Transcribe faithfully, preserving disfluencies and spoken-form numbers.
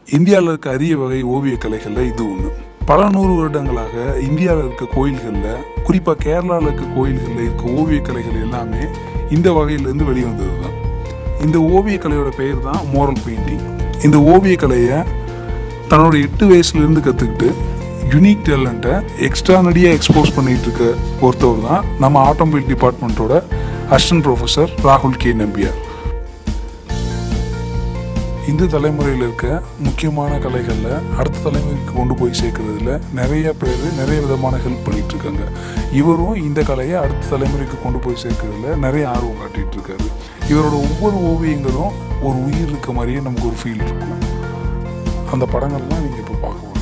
இந்தியாவில் இருக்க அரிய வகை ஓவிய கலைகளில் இது ஒன்று. பல நூறு வருடங்களாக இந்தியாவில் இருக்க கோயில்களில், குறிப்பாக கேரளாவில் இருக்க கோயில்களில் இருக்க ஓவிய கலைகள் எல்லாமே இந்த வகையிலேருந்து வெளிவந்தது தான். இந்த ஓவிய கலையோட பெயர் தான் மோரல் பெயிண்டிங். இந்த ஓவிய கலையை தன்னோட எட்டு வயசுலேருந்து கற்றுக்கிட்டு யூனிக் டேலண்ட்டை எக்ஸ்ட்ரானடியாக எக்ஸ்போஸ் பண்ணிகிட்டு இருக்க ஒருத்தவர் தான் நம்ம ஆட்டோமொபைல் டிபார்ட்மெண்ட்டோட அசிஸ்டன்ட் ப்ரொஃபஸர் ராகுல் கே நம்பியார். இந்த தலைமுறையில் இருக்க முக்கியமான கலைகளில் அடுத்த தலைமுறைக்கு கொண்டு போய் சேர்க்கறதுல நிறைய பேர் நிறைய விதமான ஹெல்ப் பண்ணிகிட்டு இருக்காங்க. இவரும் இந்த கலையை அடுத்த தலைமுறைக்கு கொண்டு போய் சேர்க்கறதுல நிறைய ஆர்வம் காட்டிகிட்டு இருக்காரு. இவரோட ஒவ்வொரு ஓவியங்களும் ஒரு உயிர் இருக்க மாதிரியே நமக்கு ஒரு ஃபீல் இருக்கும். அந்த படங்கள்லாம் நீங்கள் இப்போ பார்க்க